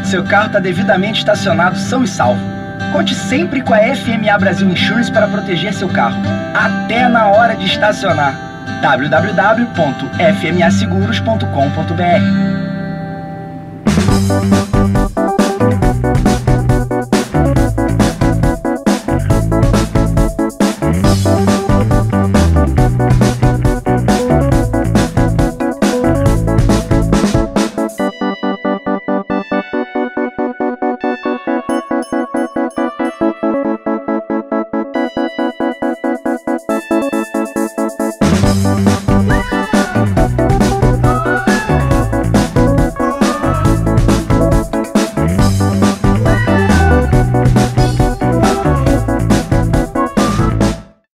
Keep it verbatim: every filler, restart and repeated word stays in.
Seu carro está devidamente estacionado, são e salvo. Conte sempre com a F M A Brasil Insurance para proteger seu carro, até na hora de estacionar. w w w ponto f m a seguros ponto com ponto b r